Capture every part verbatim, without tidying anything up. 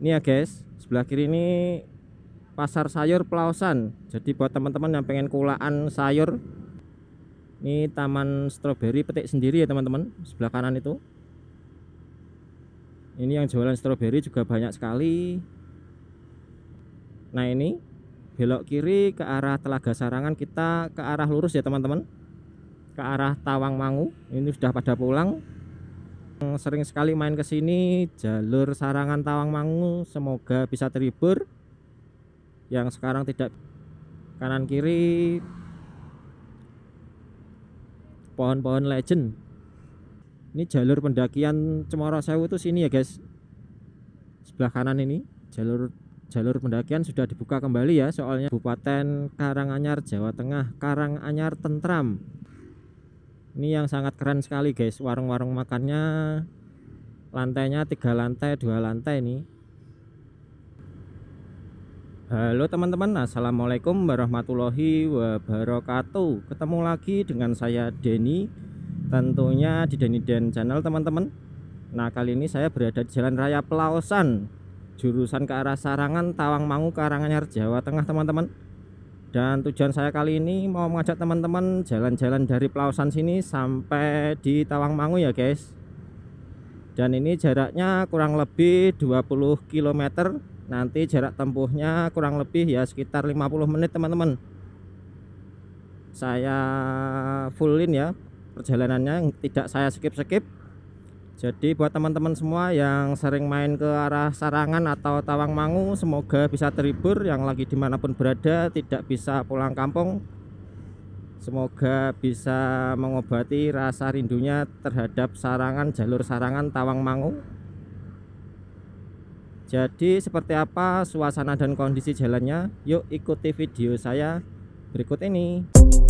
Ini ya guys, sebelah kiri ini pasar sayur Plaosan. Jadi buat teman-teman yang pengen kulaan sayur, ini taman stroberi petik sendiri ya teman-teman. Sebelah kanan itu, ini yang jualan stroberi juga banyak sekali. Nah ini belok kiri ke arah Telaga Sarangan, kita ke arah lurus ya teman-teman, ke arah Tawangmangu. Ini sudah pada pulang. Sering sekali main ke sini, jalur Sarangan Tawangmangu, semoga bisa terhibur. Yang sekarang tidak, kanan kiri pohon-pohon legend. Ini jalur pendakian Cemoro Sewu itu sini ya guys. Sebelah kanan ini jalur jalur pendakian sudah dibuka kembali ya, soalnya Kabupaten Karanganyar, Jawa Tengah, Karanganyar Tentram. Ini yang sangat keren sekali guys, warung-warung makannya, lantainya tiga lantai, dua lantai ini. Halo teman-teman, assalamualaikum warahmatullahi wabarakatuh. Ketemu lagi dengan saya Denny, tentunya di Denny Den Channel teman-teman. Nah kali ini saya berada di Jalan Raya Plaosan, jurusan ke arah Sarangan Tawangmangu, Karanganyar, Jawa Tengah teman-teman. Dan tujuan saya kali ini mau mengajak teman-teman jalan-jalan dari Plaosan sini sampai di Tawangmangu ya guys. Dan ini jaraknya kurang lebih dua puluh kilometer. Nanti jarak tempuhnya kurang lebih ya sekitar lima puluh menit teman-teman. Saya fullin ya perjalanannya, tidak saya skip-skip. Jadi buat teman-teman semua yang sering main ke arah Sarangan atau Tawangmangu, semoga bisa terhibur. Yang lagi dimanapun berada, tidak bisa pulang kampung, semoga bisa mengobati rasa rindunya terhadap Sarangan, jalur Sarangan Tawangmangu. Jadi seperti apa suasana dan kondisi jalannya, yuk ikuti video saya berikut ini.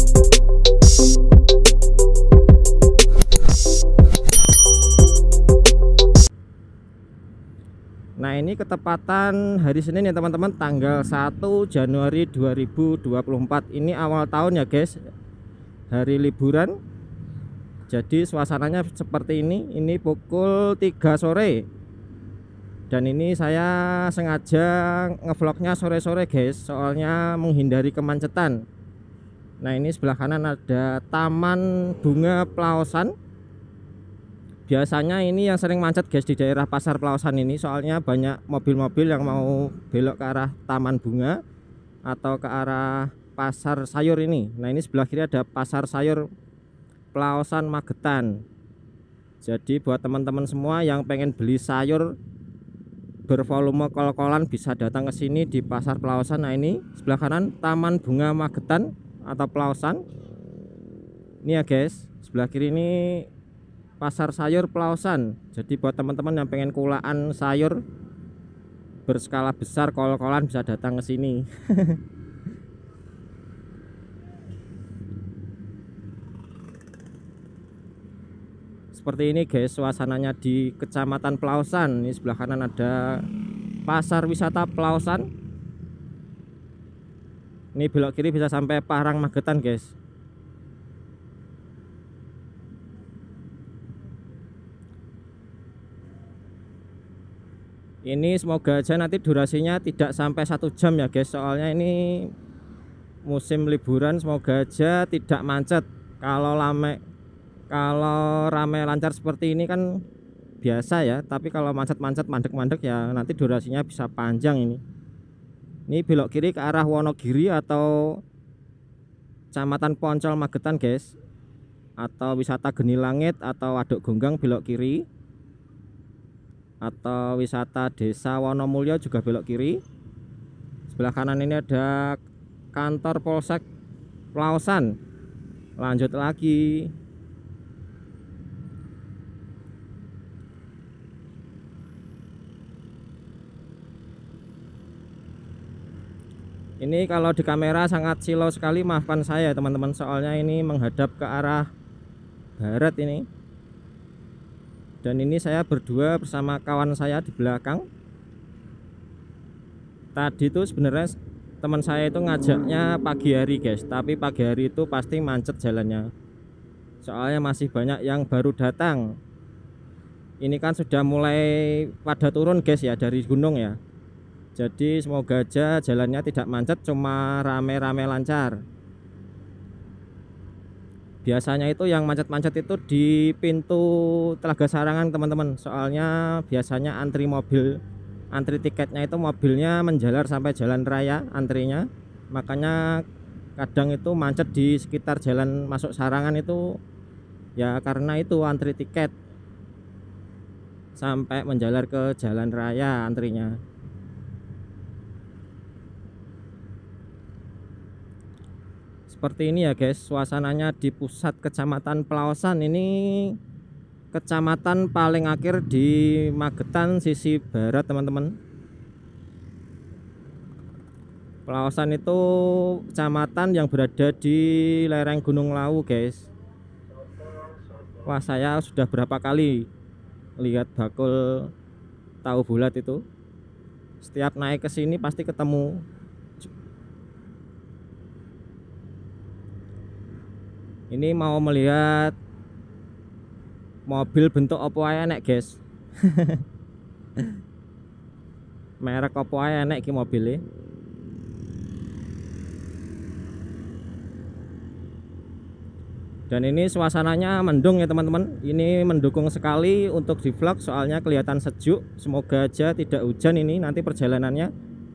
Nah ini ketepatan hari Senin ya teman-teman, tanggal satu Januari dua ribu dua puluh empat. Ini awal tahun ya guys, hari liburan. Jadi suasananya seperti ini. Ini pukul tiga sore. Dan ini saya sengaja ngevlognya sore-sore guys, soalnya menghindari kemacetan. Nah ini sebelah kanan ada Taman Bunga Plaosan. Biasanya ini yang sering macet guys di daerah pasar Plaosan ini, soalnya banyak mobil-mobil yang mau belok ke arah Taman Bunga atau ke arah pasar sayur ini. Nah ini sebelah kiri ada pasar sayur Plaosan Magetan. Jadi buat teman-teman semua yang pengen beli sayur bervolume kol-kolan bisa datang ke sini di pasar Plaosan. Nah ini sebelah kanan Taman Bunga Magetan atau Plaosan. Ini ya guys, sebelah kiri ini pasar sayur Plaosan. Jadi buat teman-teman yang pengen kulaan sayur berskala besar kol-kolan bisa datang ke sini. Seperti ini guys suasananya di Kecamatan Plaosan. Ini sebelah kanan ada pasar wisata Plaosan. Ini belok kiri bisa sampai Parang Magetan guys. Ini semoga aja nanti durasinya tidak sampai satu jam ya guys, soalnya ini musim liburan, semoga aja tidak macet. Kalau lame Kalau ramai lancar seperti ini kan biasa ya, tapi kalau macet-macet mandek-mandek ya nanti durasinya bisa panjang ini. Ini belok kiri ke arah Wonogiri atau Kecamatan Poncol Magetan guys, atau wisata Geni Langit atau Waduk Gonggang belok kiri, atau wisata Desa Wonomulyo juga belok kiri. Sebelah kanan ini ada kantor Polsek Plaosan. Lanjut lagi. Ini kalau di kamera sangat silau sekali, maafkan saya teman-teman, soalnya ini menghadap ke arah barat ini. Dan ini saya berdua bersama kawan saya di belakang. Tadi itu sebenarnya teman saya itu ngajaknya pagi hari guys, tapi pagi hari itu pasti macet jalannya, soalnya masih banyak yang baru datang. Ini kan sudah mulai pada turun guys ya dari gunung ya. Jadi semoga aja jalannya tidak macet, cuma rame-rame lancar. Biasanya itu yang macet-macet itu di pintu Telaga Sarangan teman-teman. Soalnya biasanya antri mobil, antri tiketnya itu mobilnya menjalar sampai jalan raya antrinya. Makanya kadang itu macet di sekitar jalan masuk Sarangan itu ya, karena itu antri tiket sampai menjalar ke jalan raya antrinya. Seperti ini ya guys suasananya di pusat Kecamatan Pelawasan. Ini kecamatan paling akhir di Magetan sisi barat teman-teman. Pelawasan itu kecamatan yang berada di lereng Gunung Lawu guys. Wah, saya sudah berapa kali lihat bakul tahu bulat itu. Setiap naik ke sini pasti ketemu. Ini mau melihat mobil bentuk opo ae enek guys. Merek opo ae enek iki mobilnya. Dan ini suasananya mendung ya teman-teman. Ini mendukung sekali untuk di vlog soalnya kelihatan sejuk. Semoga aja tidak hujan ini nanti perjalanannya,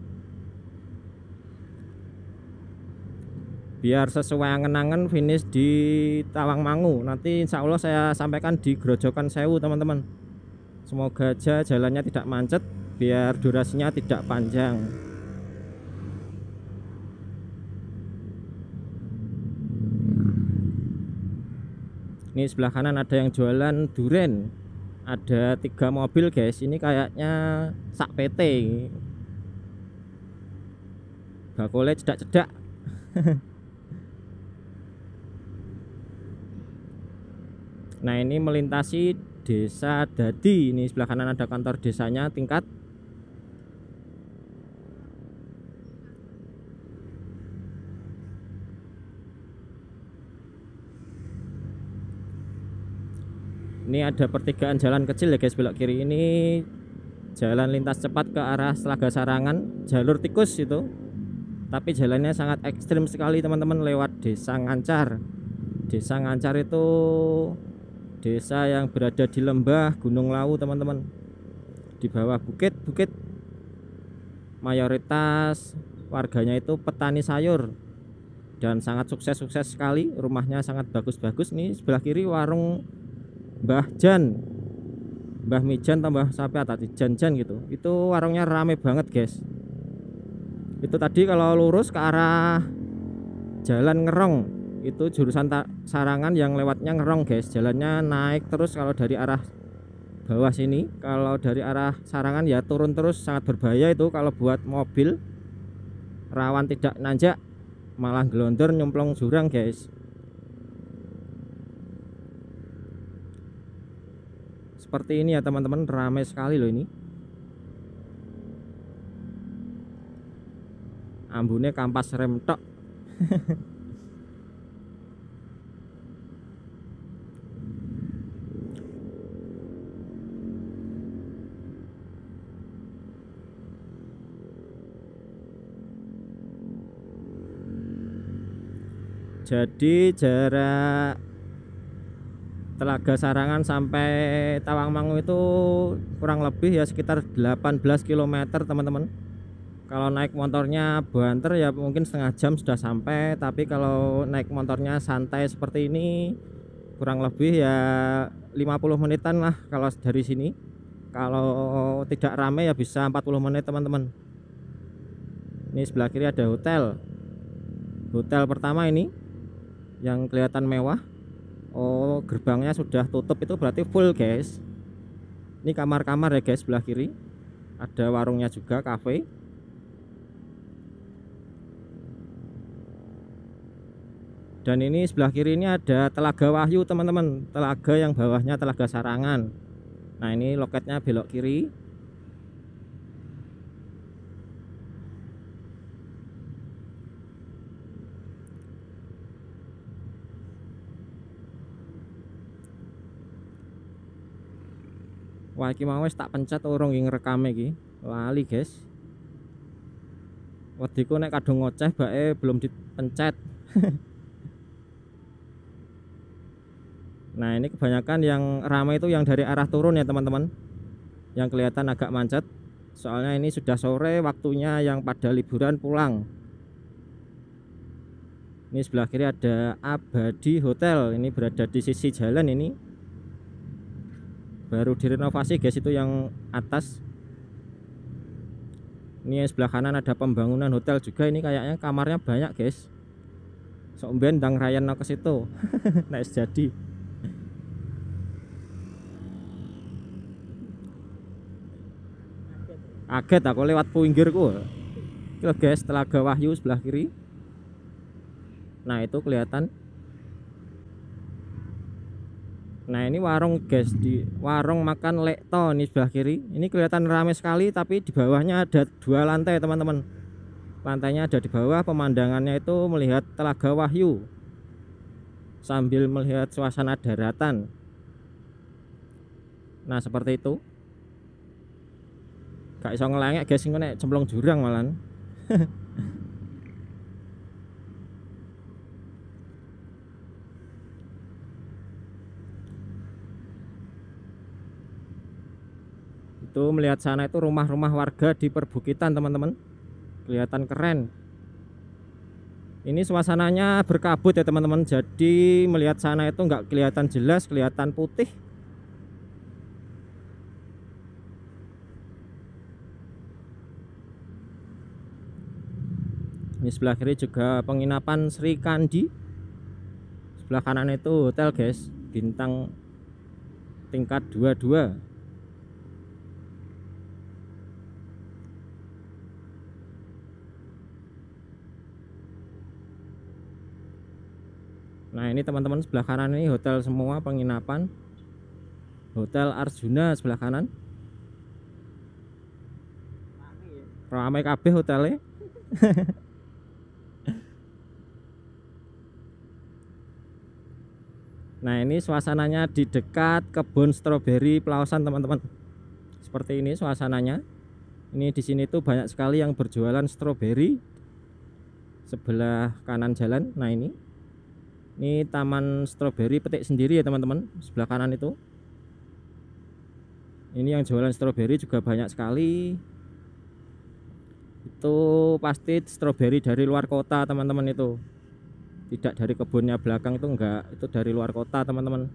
biar sesuai angen-angen finish di Tawangmangu. Nanti insya Allah saya sampaikan di Grojogan Sewu teman-teman. Semoga aja jalannya tidak macet, biar durasinya tidak panjang. Ini sebelah kanan ada yang jualan duren. Ada tiga mobil guys. Ini kayaknya sak P T. Bakule cedak-cedak. Nah ini melintasi Desa Dadi. Ini sebelah kanan ada kantor desanya tingkat. Ini ada pertigaan jalan kecil ya guys, belok kiri ini jalan lintas cepat ke arah Telaga Sarangan, jalur tikus itu. Tapi jalannya sangat ekstrim sekali teman-teman, lewat Desa Ngancar. Desa Ngancar itu desa yang berada di lembah Gunung Lawu teman-teman, di bawah bukit-bukit. Mayoritas warganya itu petani sayur dan sangat sukses-sukses sekali, rumahnya sangat bagus-bagus. Nih sebelah kiri warung Mbah Jan, Mbah Mijan tambah sampai atau Jan-Jan gitu. Itu warungnya rame banget guys. Itu tadi kalau lurus ke arah Jalan Ngerong, itu jurusan Sarangan yang lewatnya Ngerong guys. Jalannya naik terus kalau dari arah bawah sini. Kalau dari arah Sarangan ya turun terus, sangat berbahaya itu kalau buat mobil. Rawan tidak nanjak, malah gelondor nyemplung jurang guys. Seperti ini ya teman-teman, ramai sekali loh ini. Ambune kampas rem tok. Jadi jarak Telaga Sarangan sampai Tawangmangu itu kurang lebih ya sekitar delapan belas kilometer teman-teman. Kalau naik motornya banter ya mungkin setengah jam sudah sampai. Tapi kalau naik motornya santai seperti ini kurang lebih ya lima puluh menitan lah kalau dari sini. Kalau tidak rame ya bisa empat puluh menit teman-teman. Ini sebelah kiri ada hotel. Hotel pertama ini yang kelihatan mewah. Oh, gerbangnya sudah tutup, itu berarti full guys. Ini kamar-kamar ya guys, sebelah kiri ada warungnya juga, cafe. Dan ini sebelah kiri ini ada Telaga Wahyu teman-teman, telaga yang bawahnya Telaga Sarangan. Nah ini loketnya belok kiri. Wah iki mau wis tak pencet urung iki ngrekame iki. Lali, guys. Wediku nek kadung ngoceh bae belum dipencet. Nah, ini kebanyakan yang ramai itu yang dari arah turun ya, teman-teman. Yang kelihatan agak macet. Soalnya ini sudah sore, waktunya yang pada liburan pulang. Ini sebelah kiri ada Abadi Hotel. Ini berada di sisi jalan ini. Baru direnovasi, guys, itu yang atas. Ini yang sebelah kanan ada pembangunan hotel juga. Ini kayaknya kamarnya banyak, guys. Sok mben ndang rayano ke situ. Nek jadi. Kaget aku lewat pinggirku. Itu guys, Telaga Wahyu sebelah kiri. Nah, itu kelihatan. Nah, ini warung, guys, di warung makan Lekto ini sebelah kiri. Ini kelihatan ramai sekali, tapi di bawahnya ada dua lantai, teman-teman. Lantainya ada di bawah, pemandangannya itu melihat Telaga Wahyu sambil melihat suasana daratan. Nah, seperti itu. Gak iso ngelengek, guys, ini nek cemplung jurang malan. Itu melihat sana itu rumah-rumah warga di perbukitan, teman-teman. Kelihatan keren. Ini suasananya berkabut ya, teman-teman. Jadi melihat sana itu nggak kelihatan jelas, kelihatan putih. Ini sebelah kiri juga penginapan Sri Kandi. Sebelah kanan itu hotel, guys, bintang tingkat dua puluh dua. Nah, ini teman-teman sebelah kanan ini hotel semua penginapan. Hotel Arjuna sebelah kanan. Ramai kabeh hotelnya. Nah, ini suasananya di dekat kebun stroberi Pelausan, teman-teman. Seperti ini suasananya. Ini di sini tuh banyak sekali yang berjualan stroberi. Sebelah kanan jalan. Nah, ini. Ini taman stroberi petik sendiri ya, teman-teman. Sebelah kanan itu. Ini yang jualan stroberi juga banyak sekali. Itu pasti stroberi dari luar kota, teman-teman itu. Tidak dari kebunnya belakang itu enggak, itu dari luar kota, teman-teman.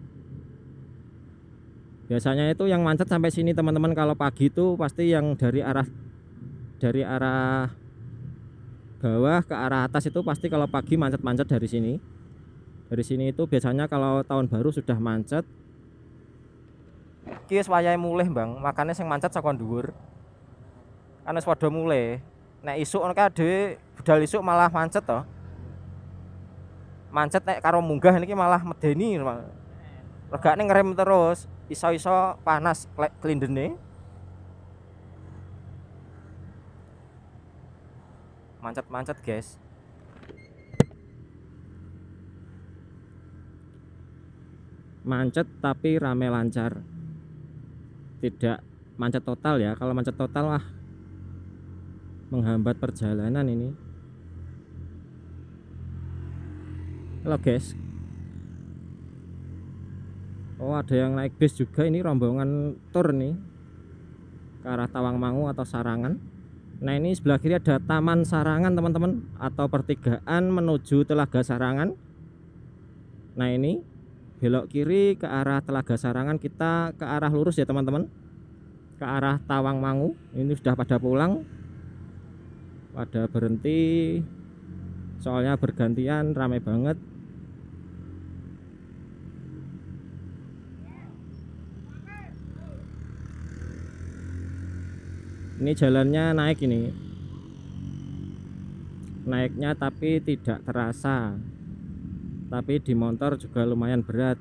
Biasanya itu yang macet sampai sini, teman-teman. Kalau pagi itu pasti yang dari arah dari arah bawah ke arah atas itu pasti kalau pagi macet-macet dari sini. Dari sini itu biasanya kalau tahun baru sudah macet. Iki wis wayahe mulih, Bang. Makane sing macet saka dhuwur. Kan wis padha mulih. Nek isuk ngono kae dhewe budal isuk malah macet to. Macet nek karo munggah niki malah medeni. Regane ngerem terus, iso-iso panas klindene. Macet-macet, guys. Macet tapi rame lancar. Tidak macet total ya. Kalau macet total wah menghambat perjalanan ini. Halo, guys. Oh, ada yang naik bis juga, ini rombongan tur nih ke arah Tawangmangu atau Sarangan. Nah, ini sebelah kiri ada Taman Sarangan, teman-teman, atau pertigaan menuju Telaga Sarangan. Nah, ini belok kiri ke arah Telaga Sarangan, kita ke arah lurus ya, teman-teman, ke arah Tawangmangu. Ini sudah pada pulang, pada berhenti, soalnya bergantian, ramai banget. Ini jalannya naik ini. Naiknya tapi tidak terasa. Tapi di motor juga lumayan berat.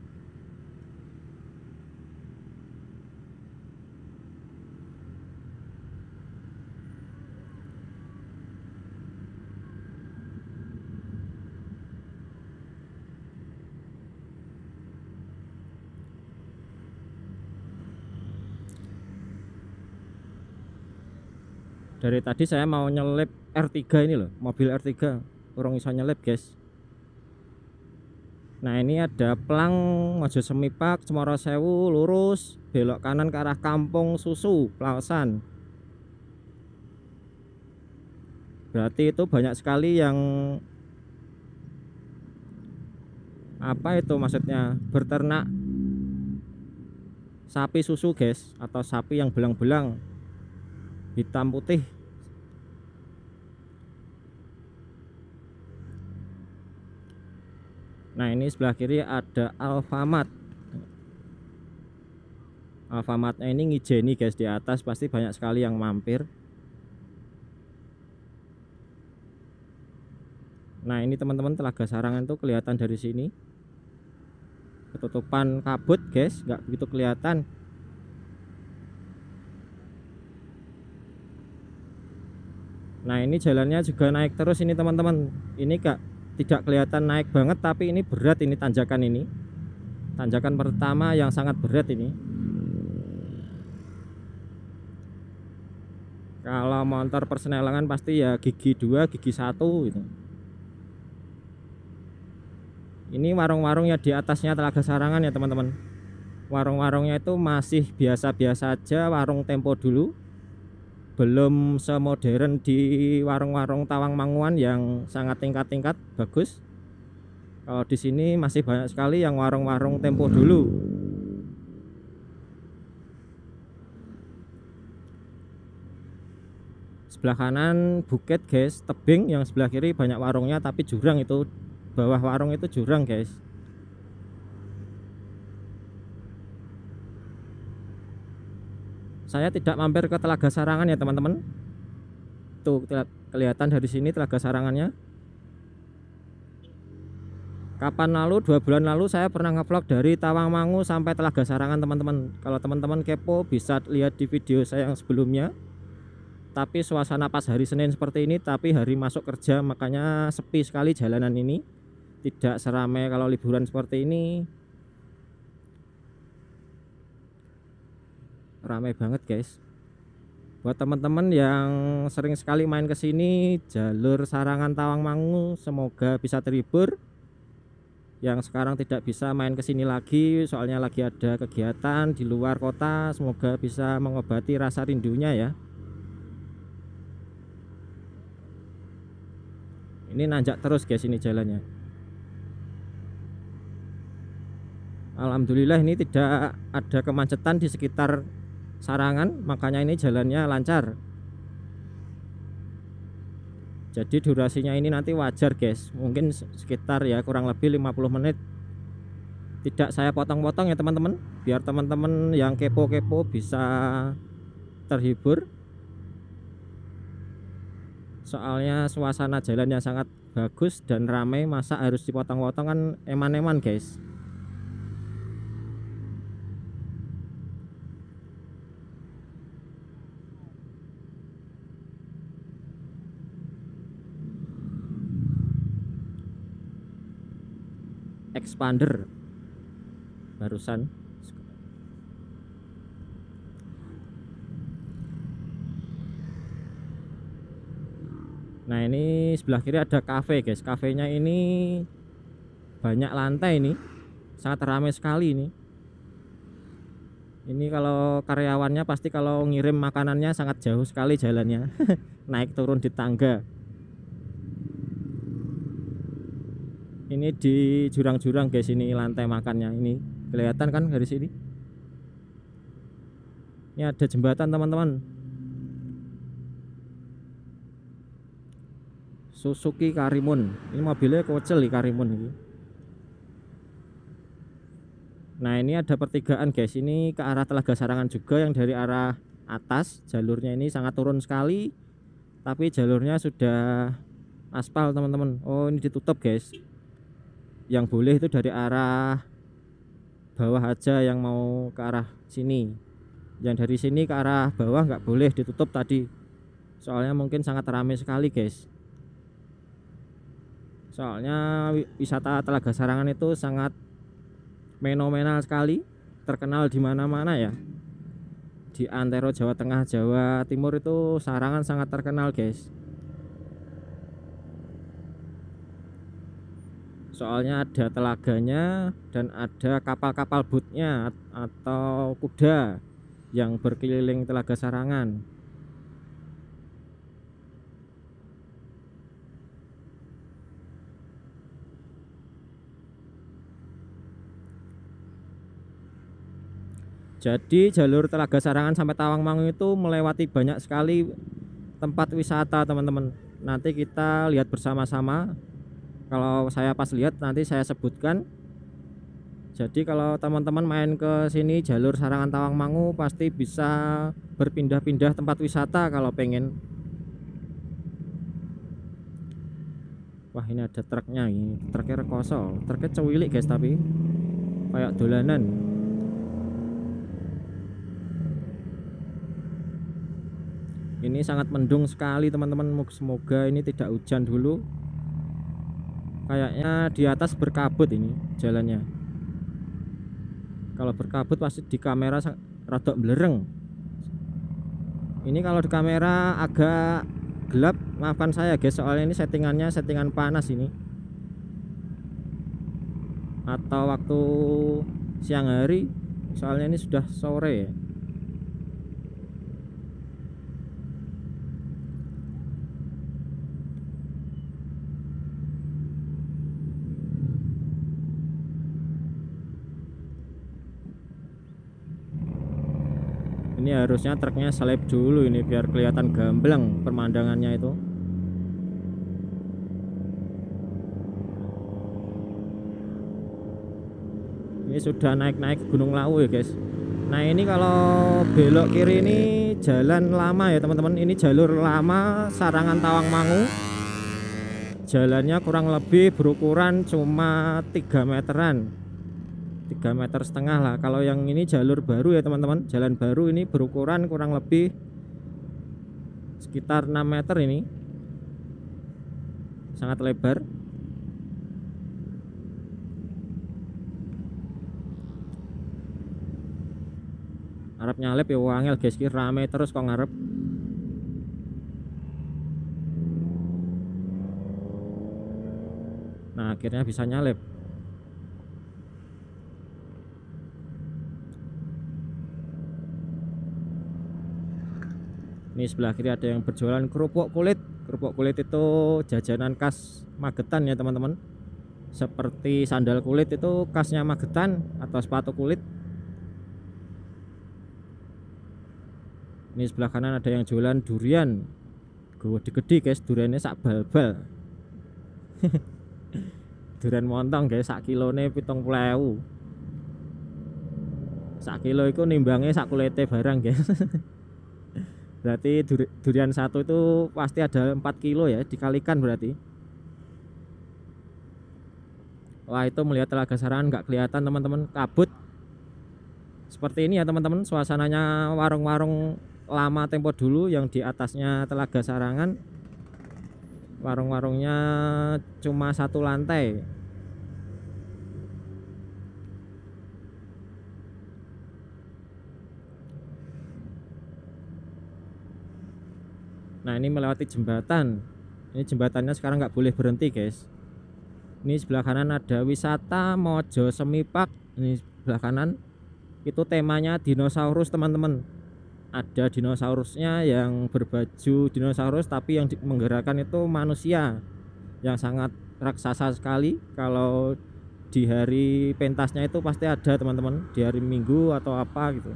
Dari tadi saya mau nyelip R tiga ini loh, mobil R tiga kurang iso nyelip guys. Nah ini ada pelang Mojo Semipak Cemoro Sewu lurus belok kanan ke arah Kampung Susu Plaosan. Berarti itu banyak sekali yang apa itu maksudnya berternak sapi susu guys, atau sapi yang belang-belang hitam putih. Nah ini sebelah kiri ada Alfamart. Alfamartnya ini ngijeni guys, di atas pasti banyak sekali yang mampir. Nah ini teman-teman Telaga Sarangan tuh kelihatan dari sini, ketutupan kabut guys, nggak begitu kelihatan. Nah ini jalannya juga naik terus ini teman-teman. Ini gak tidak kelihatan naik banget, tapi ini berat ini tanjakan ini. Tanjakan pertama yang sangat berat ini. Kalau motor persenelangan pasti ya gigi dua, gigi satu gitu. Ini warung-warung ya di atasnya Telaga Sarangan ya teman-teman. Warung-warungnya itu masih biasa-biasa aja, warung tempo dulu. Belum semodern di warung-warung Tawangmanguan yang sangat tingkat-tingkat bagus. Kalau di sini masih banyak sekali yang warung-warung tempo dulu. Sebelah kanan bukit guys, tebing. Yang sebelah kiri banyak warungnya tapi jurang, itu bawah warung itu jurang guys. Saya tidak mampir ke Telaga Sarangan ya teman-teman. Tuh kelihatan dari sini Telaga Sarangannya. Kapan lalu, dua bulan lalu saya pernah ngevlog dari Tawangmangu sampai Telaga Sarangan teman-teman. Kalau teman-teman kepo bisa lihat di video saya yang sebelumnya. Tapi suasana pas hari Senin seperti ini, tapi hari masuk kerja, makanya sepi sekali jalanan ini. Tidak seramai kalau liburan seperti ini. Ramai banget guys. Buat teman-teman yang sering sekali main ke sini jalur Sarangan Tawangmangu, semoga bisa terhibur. Yang sekarang tidak bisa main ke sini lagi soalnya lagi ada kegiatan di luar kota, semoga bisa mengobati rasa rindunya ya. Ini nanjak terus guys ini jalannya. Alhamdulillah ini tidak ada kemacetan di sekitar Sarangan, makanya ini jalannya lancar. Jadi durasinya ini nanti wajar guys, mungkin sekitar ya kurang lebih lima puluh menit. Tidak saya potong-potong ya teman-teman, biar teman-teman yang kepo-kepo bisa terhibur. Soalnya suasana jalannya sangat bagus dan ramai, masa harus dipotong-potong kan eman-eman guys. Expander barusan. Nah ini sebelah kiri ada cafe guys. Kafenya ini banyak lantai ini, sangat ramai sekali ini. Ini kalau karyawannya pasti kalau ngirim makanannya sangat jauh sekali jalannya. Naik turun di tangga. Ini di jurang-jurang guys, ini lantai makannya. Ini kelihatan kan dari sini. Ini ada jembatan teman-teman. Suzuki Karimun. Ini mobilnya kocel di Karimun ini. Nah ini ada pertigaan guys, ini ke arah Telaga Sarangan juga, yang dari arah atas. Jalurnya ini sangat turun sekali, tapi jalurnya sudah aspal teman-teman. Oh ini ditutup guys. Yang boleh itu dari arah bawah aja yang mau ke arah sini. Yang dari sini ke arah bawah nggak boleh, ditutup tadi. Soalnya mungkin sangat ramai sekali guys. Soalnya wisata Telaga Sarangan itu sangat fenomenal sekali, terkenal di mana-mana ya. di antero Jawa Tengah, Jawa Timur itu Sarangan sangat terkenal guys. Soalnya ada telaganya dan ada kapal-kapal bootnya atau kuda yang berkeliling Telaga Sarangan. Jadi jalur Telaga Sarangan sampai Tawangmangu itu melewati banyak sekali tempat wisata teman-teman. Nanti kita lihat bersama-sama. Kalau saya pas lihat nanti saya sebutkan. Jadi kalau teman-teman main ke sini jalur Sarangan Tawangmangu pasti bisa berpindah-pindah tempat wisata kalau pengen. Wah ini ada truknya ini, truknya rekoso, truknya cewilik guys tapi kayak dolanan. Ini sangat mendung sekali teman-teman, semoga ini tidak hujan dulu. Kayaknya di atas berkabut ini jalannya. Kalau berkabut pasti di kamera rada belereng. Ini kalau di kamera agak gelap, maafkan saya guys, soalnya ini settingannya settingan panas ini. Atau waktu siang hari, soalnya ini sudah sore ya. Ini harusnya truknya selip dulu ini biar kelihatan gamblang pemandangannya itu. Ini sudah naik-naik Gunung Lawu ya guys. Nah ini kalau belok kiri ini jalan lama ya teman-teman. Ini jalur lama Sarangan Tawangmangu. Jalannya kurang lebih berukuran cuma tiga meteran, tiga meter setengah lah. Kalau yang ini jalur baru ya teman-teman, jalan baru ini berukuran kurang lebih sekitar enam meter ini, sangat lebar. Arep nyalip ya wangel guys, ki rame terus kok ngarep. Nah akhirnya bisa nyalip. Ini sebelah kiri ada yang berjualan kerupuk kulit. Kerupuk kulit itu jajanan khas Magetan ya teman-teman. Seperti sandal kulit itu khasnya Magetan atau sepatu kulit. Ini sebelah kanan ada yang jualan durian. Gede-gede guys, duriannya sak bal-bal. Durian montong guys, sak kilone pitung puluh ewu. Sak kilo itu nimbangnya sak kulite barang guys. Berarti durian satu itu pasti ada empat kilo ya, dikalikan berarti. Wah itu melihat Telaga Sarangan nggak kelihatan teman-teman, kabut. Seperti ini ya teman-teman suasananya warung-warung lama tempo dulu yang di atasnya Telaga Sarangan. Warung-warungnya cuma satu lantai. Nah ini melewati jembatan. Ini jembatannya sekarang nggak boleh berhenti guys. Ini sebelah kanan ada wisata Mojo Semipak. Ini sebelah kanan itu temanya dinosaurus teman-teman. Ada dinosaurusnya yang berbaju dinosaurus, tapi yang menggerakkan itu manusia yang sangat raksasa sekali. Kalau di hari pentasnya itu pasti ada teman-teman, di hari Minggu atau apa gitu.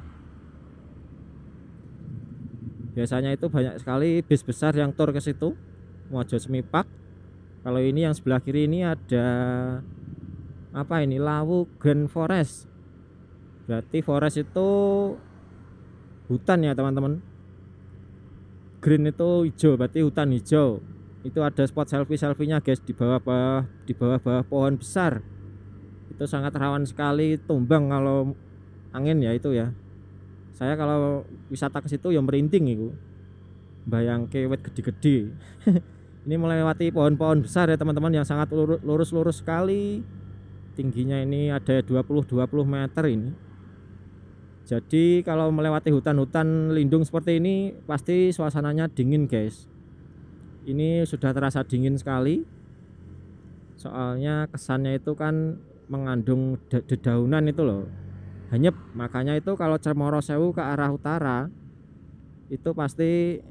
Biasanya itu banyak sekali bis besar yang tur ke situ, Mojo Semipak. Kalau ini yang sebelah kiri ini ada apa ini, Lawu Grand Forest. Berarti forest itu hutan ya teman-teman. Green itu hijau, berarti hutan hijau. Itu ada spot selfie-selfie-nya guys di bawah-bawah di bawah-bawah pohon besar. Itu sangat rawan sekali tumbang kalau angin ya itu ya. Saya kalau wisata ke situ ya merinding itu. Bayang kewet gede-gede. Ini melewati pohon-pohon besar ya teman-teman yang sangat lurus-lurus sekali. Tingginya ini ada dua puluh dua puluh meter ini. Jadi kalau melewati hutan-hutan lindung seperti ini pasti suasananya dingin guys. Ini sudah terasa dingin sekali. Soalnya kesannya itu kan mengandung dedaunan itu loh, hanyep. Makanya itu kalau Cemoro Sewu ke arah utara itu pasti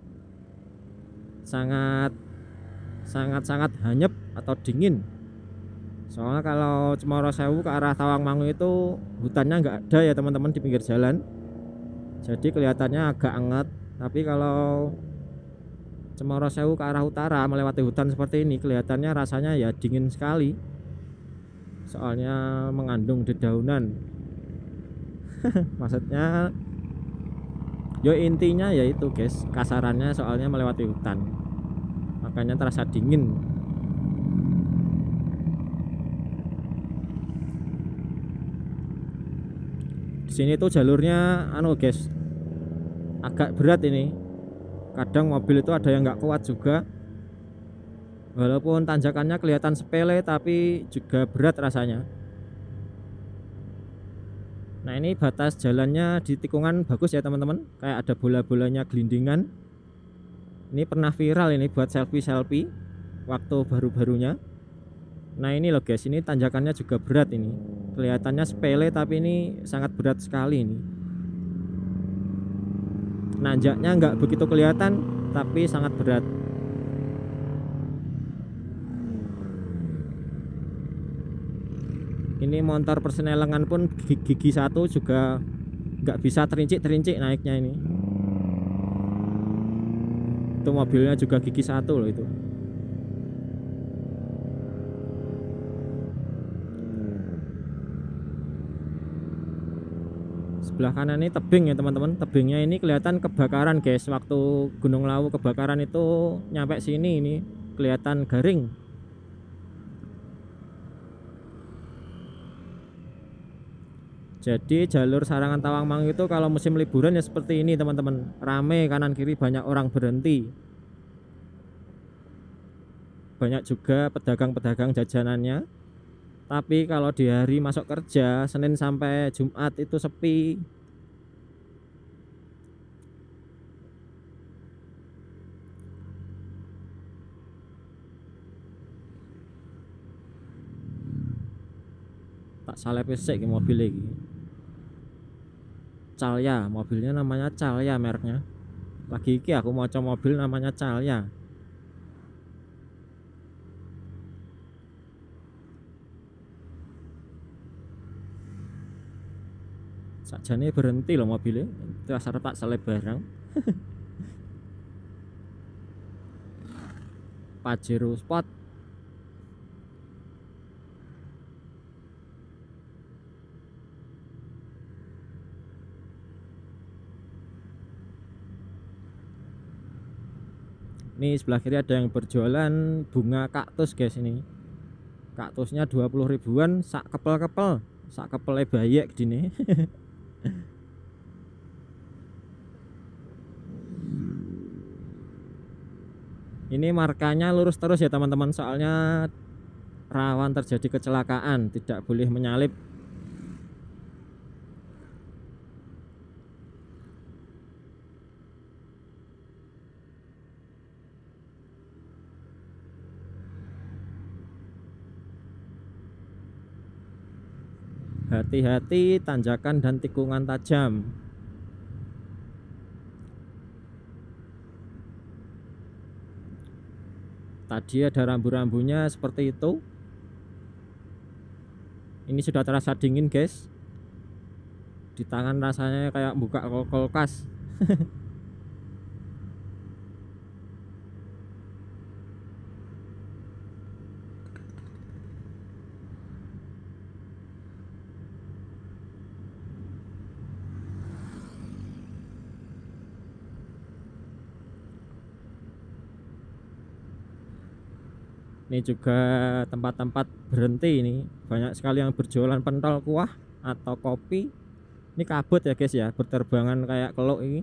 sangat sangat sangat hanyep atau dingin. Soalnya kalau Cemoro Sewu ke arah Tawangmangu itu hutannya nggak ada ya teman-teman, di pinggir jalan, jadi kelihatannya agak hangat. Tapi kalau Cemoro Sewu ke arah utara melewati hutan seperti ini kelihatannya rasanya ya dingin sekali, soalnya mengandung dedaunan. Maksudnya yo intinya yaitu guys, kasarannya soalnya melewati hutan makanya terasa dingin. Di sini tuh jalurnya anu guys, agak berat ini. Kadang mobil itu ada yang nggak kuat juga. Walaupun tanjakannya kelihatan sepele tapi juga berat rasanya. Nah ini batas jalannya di tikungan bagus ya teman-teman, kayak ada bola-bolanya gelindingan. Ini pernah viral ini buat selfie-selfie waktu baru-barunya. Nah ini loh guys, ini tanjakannya juga berat ini. Kelihatannya sepele tapi ini sangat berat sekali ini. Nanjaknya nggak begitu kelihatan tapi sangat berat. Ini motor persenelengan pun gigi satu juga nggak bisa terincik-terincik naiknya ini. Itu mobilnya juga gigi satu loh itu. Sebelah kanan ini tebing ya teman-teman. Tebingnya ini kelihatan kebakaran guys. Waktu Gunung Lawu kebakaran itu nyampe sini ini kelihatan garing. Jadi jalur Sarangan Tawangmangu itu kalau musim liburan ya seperti ini teman-teman. Rame kanan kiri, banyak orang berhenti. Banyak juga pedagang-pedagang jajanannya. Tapi kalau di hari masuk kerja, Senin sampai Jumat itu sepi. Tak salah pesek mobil lagi. Calya, mobilnya namanya Calya mereknya. Lagi iki aku mau coba mobil namanya Calya. Sajane berhenti loh mobilnya. Itu asal tak salah barang. Pajero Sport. Ini sebelah kiri ada yang berjualan bunga kaktus guys ini. Kaktusnya dua puluh ribuan sak kepel-kepel, sak kepelnya bayek gini. Ini markanya lurus terus ya teman-teman, soalnya rawan terjadi kecelakaan, tidak boleh menyalip. Hati-hati tanjakan dan tikungan tajam. Tadi ada rambu-rambunya seperti itu. Ini sudah terasa dingin guys. Di tangan rasanya kayak buka kulkas. Ini juga tempat-tempat berhenti ini, banyak sekali yang berjualan pentol kuah atau kopi. Ini kabut ya guys ya, berterbangan kayak keluk ini.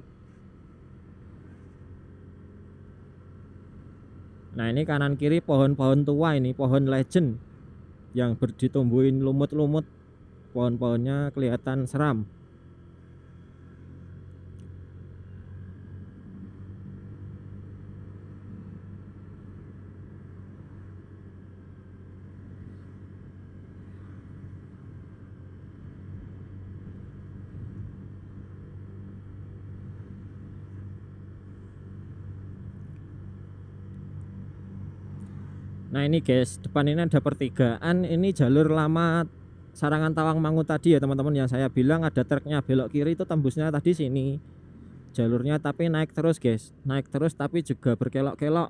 Nah ini kanan kiri pohon-pohon tua ini, pohon legend yang berditumbuhin lumut-lumut. Pohon-pohonnya kelihatan seram. Nah ini guys, depan ini ada pertigaan, ini jalur lama Sarangan Tawangmangu tadi ya teman-teman, yang saya bilang ada truknya belok kiri itu tembusnya tadi sini jalurnya, tapi naik terus guys, naik terus tapi juga berkelok-kelok.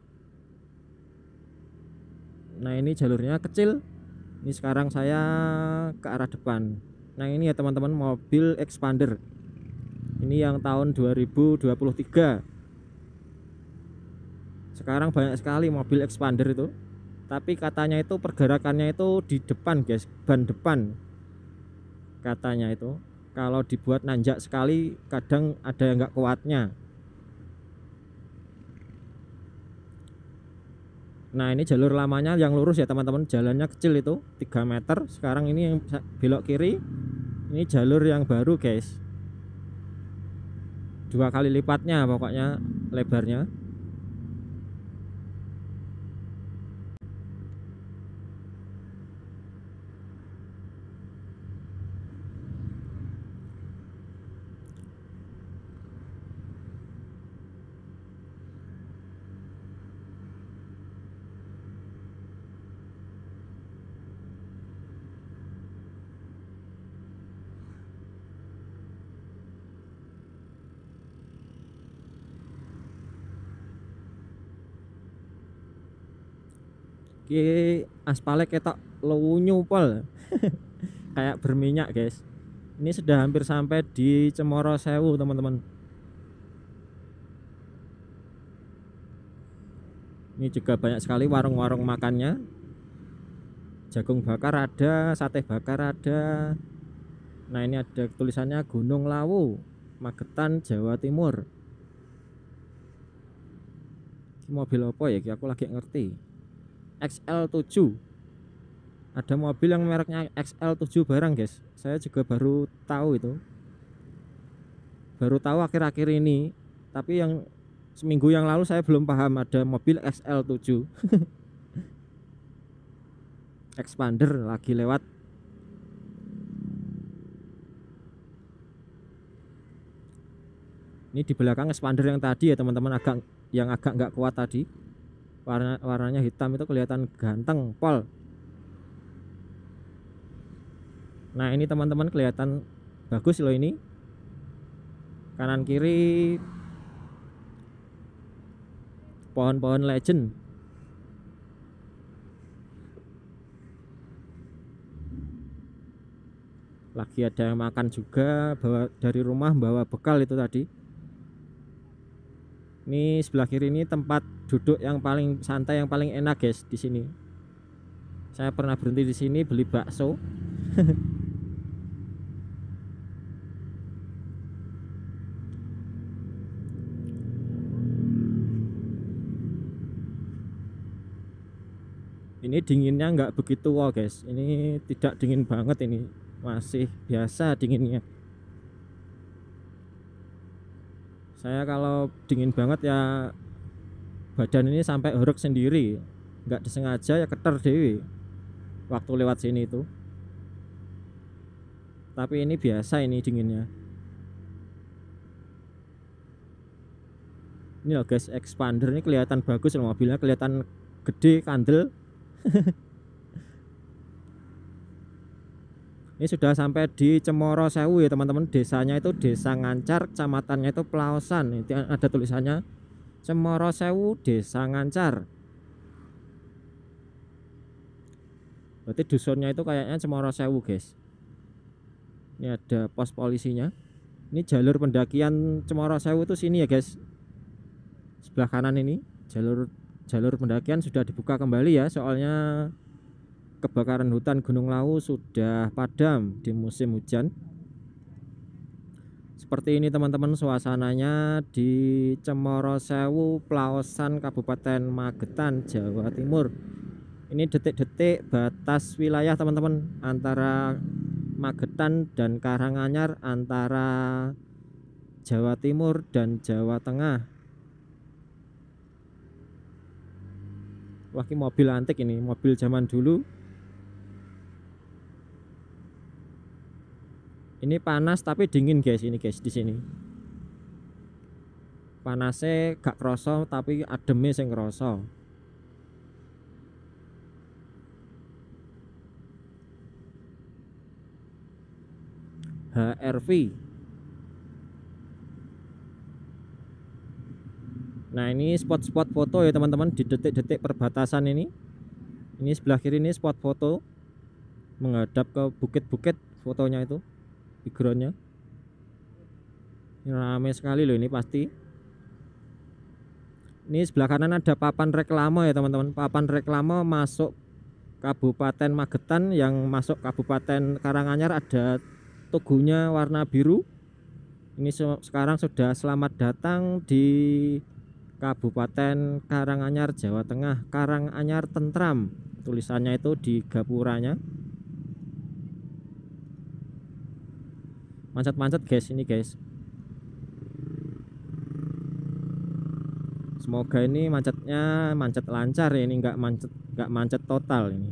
Nah ini jalurnya kecil, ini sekarang saya ke arah depan. Nah ini ya teman-teman, mobil expander ini yang tahun dua ribu dua puluh tiga. Sekarang banyak sekali mobil expander itu, tapi katanya itu pergerakannya itu di depan guys, ban depan katanya itu kalau dibuat nanjak sekali kadang ada yang nggak kuatnya. Nah ini jalur lamanya yang lurus ya teman-teman, jalannya kecil itu tiga meter. Sekarang ini yang belok kiri, ini jalur yang baru guys, dua kali lipatnya pokoknya lebarnya. Ki aspalnya ketok lunyu pol kayak berminyak guys. Ini sudah hampir sampai di Cemoro Sewu teman-teman. Ini juga banyak sekali warung-warung makannya, jagung bakar ada, sate bakar ada. Nah ini ada tulisannya Gunung Lawu, Magetan, Jawa Timur. Ini mobil apa ya, aku lagi ngerti. X L tujuh, ada mobil yang mereknya X L tujuh barang guys, saya juga baru tahu itu, baru tahu akhir-akhir ini. Tapi yang seminggu yang lalu saya belum paham ada mobil X L tujuh. Expander lagi lewat. Ini di belakang expander yang tadi ya teman-teman, agak yang agak nggak kuat tadi, warna warnanya hitam itu kelihatan ganteng pol. Nah ini teman-teman kelihatan bagus loh ini, kanan kiri pohon-pohon legend. Lagi ada yang makan juga, bawa dari rumah bawa bekal itu tadi. Ini sebelah kiri ini tempat duduk yang paling santai, yang paling enak guys di sini. Saya pernah berhenti di sini beli bakso. Ini dinginnya nggak begitu wow guys, ini tidak dingin banget, ini masih biasa dinginnya. Saya kalau dingin banget ya badan ini sampai horek sendiri, nggak disengaja ya keter dewi waktu lewat sini itu. Tapi ini biasa ini dinginnya. Ini loh guys, expander ini kelihatan bagus loh, mobilnya kelihatan gede, kandel. Ini sudah sampai di Cemoro Sewu ya teman-teman, desanya itu Desa Ngancar, kecamatannya itu Plaosan. Itu ada tulisannya Cemoro Sewu, Desa Ngancar. Berarti dusunnya itu kayaknya Cemoro Sewu guys. Ini ada pos polisinya. Ini jalur pendakian Cemoro Sewu itu sini ya guys, sebelah kanan ini jalur jalur pendakian sudah dibuka kembali ya, soalnya kebakaran hutan Gunung Lawu sudah padam di musim hujan. Seperti ini teman-teman suasananya di Cemoro Sewu, Plaosan, Kabupaten Magetan, Jawa Timur. Ini detik-detik batas wilayah teman-teman, antara Magetan dan Karanganyar, antara Jawa Timur dan Jawa Tengah. Wah ini mobil antik, ini mobil zaman dulu. Ini panas tapi dingin guys, ini guys di sini. Panasnya gak kroso tapi ademnya sing kroso. H R V. Nah ini spot-spot foto ya teman-teman, di detik-detik perbatasan ini. Ini sebelah kiri ini spot foto menghadap ke bukit-bukit fotonya itu, backgroundnya. Ini ramai sekali loh ini pasti. Ini sebelah kanan ada papan reklame ya teman-teman. Papan reklame masuk Kabupaten Magetan, yang masuk Kabupaten Karanganyar ada tugunya warna biru. Ini sekarang sudah selamat datang di Kabupaten Karanganyar, Jawa Tengah. Karanganyar tentram, tulisannya itu di gapuranya. Macet-macet guys ini guys. Semoga ini macetnya macet lancar ya, ini nggak macet nggak macet total ini.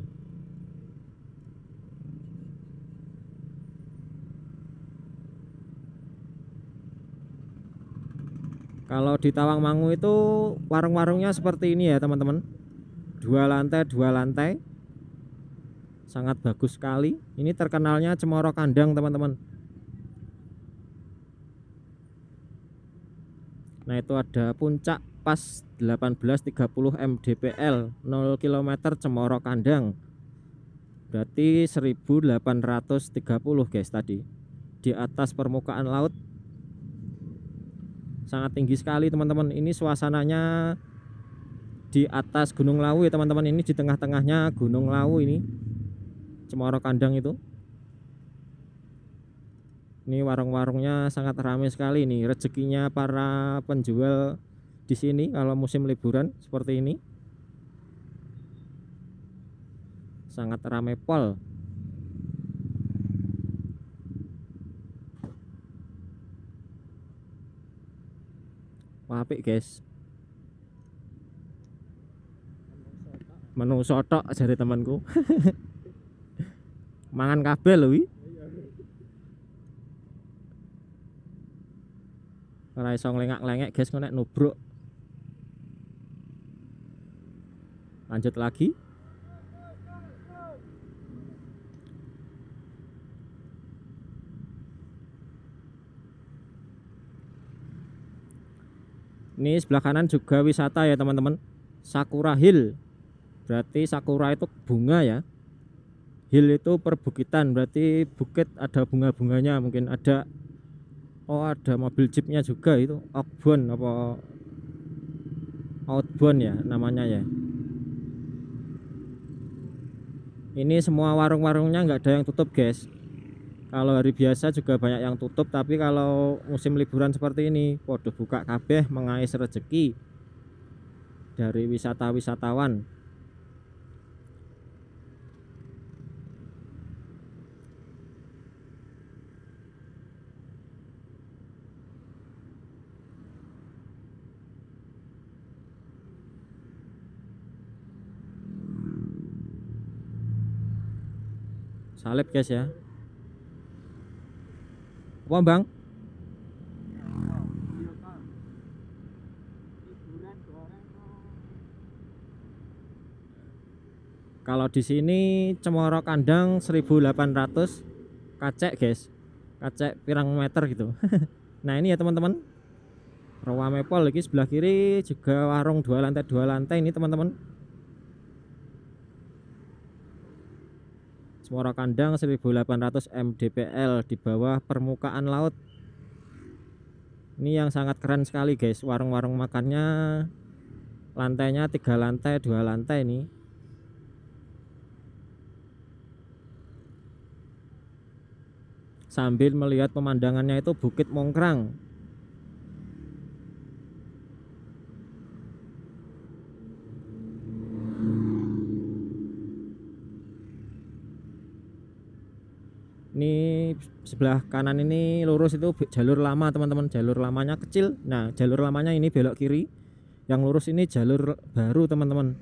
Kalau di Tawangmangu itu warung-warungnya seperti ini ya teman-teman. Dua lantai, dua lantai. Sangat bagus sekali. Ini terkenalnya Cemoro Kandang teman-teman. Nah itu ada puncak pas delapan belas tiga puluh M D P L nol kilometer Cemoro Kandang. Berarti seribu delapan ratus tiga puluh guys tadi. Di atas permukaan laut. Sangat tinggi sekali teman-teman. Ini suasananya di atas Gunung Lawu ya teman-teman. Ini di tengah-tengahnya Gunung Lawu ini, Cemoro Kandang itu. Ini warung-warungnya sangat ramai sekali nih. Rezekinya para penjual di sini kalau musim liburan seperti ini. Sangat ramai pol. Wah, apik guys. Menu sotok dari temanku. Mangan kabeh lho wi. Ora iso nglengak-lengek guys, kok nek nubruk. Lanjut lagi. Ini sebelah kanan juga wisata ya teman-teman. Sakura Hill. Berarti sakura itu bunga ya. Hill itu perbukitan, berarti bukit ada bunga-bunganya. Mungkin ada, oh ada mobil jeepnya juga itu, outbound apa outbound ya namanya ya. Ini semua warung-warungnya nggak ada yang tutup guys. Kalau hari biasa juga banyak yang tutup, tapi kalau musim liburan seperti ini podo buka kabeh, mengais rezeki dari wisata-wisatawan. Salib guys ya. Apa bang? Kalau di sini Cemoro Kandang seribu delapan ratus kacek guys. Kacek pirang meter gitu. Nah ini ya teman-teman. Rawa Mepol lagi sebelah kiri juga warung dua lantai dua lantai ini teman-teman. Cemoro Kandang seribu delapan ratus M D P L di bawah permukaan laut. Ini yang sangat keren sekali guys. Warung-warung makannya lantainya tiga lantai dua lantai ini. Sambil melihat pemandangannya itu Bukit Mongkrang. Ini sebelah kanan ini lurus itu jalur lama teman-teman, jalur lamanya kecil. Nah jalur lamanya ini belok kiri, yang lurus ini jalur baru teman-teman.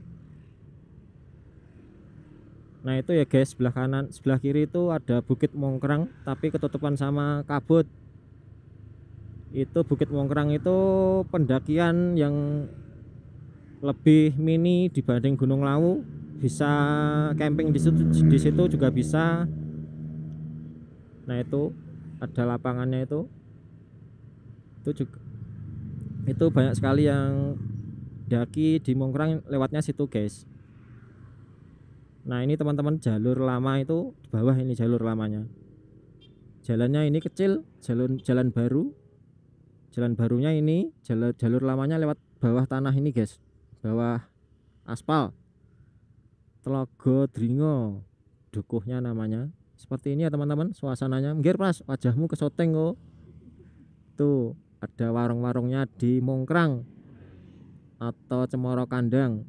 Nah itu ya guys, sebelah kanan sebelah kiri itu ada Bukit Mongkrang tapi ketutupan sama kabut. Itu Bukit Mongkrang itu pendakian yang lebih mini dibanding Gunung Lawu. Bisa camping di situ, di situ juga bisa. Nah itu ada lapangannya itu. Itu juga itu banyak sekali yang daki di Mongkrang lewatnya situ guys. Nah ini teman-teman jalur lama itu di bawah, ini jalur lamanya. Jalannya ini kecil, jalan jalan baru. Jalan barunya ini, jalur jalur lamanya lewat bawah tanah ini guys, bawah aspal. Telaga Dringo dukuhnya namanya. Seperti ini ya teman-teman suasananya. Nggir Pras, wajahmu kesoteng kok. Tuh ada warung-warungnya di Mongkrang atau Cemoro Kandang.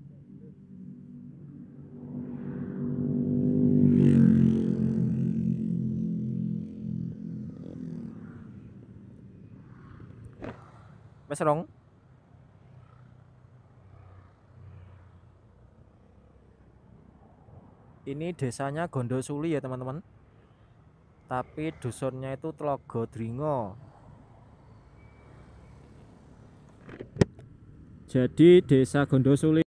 Mas Rong. Ini desanya Gondosuli ya teman-teman. Tapi dusunnya itu Telaga Dringo. Jadi desa Gondosuli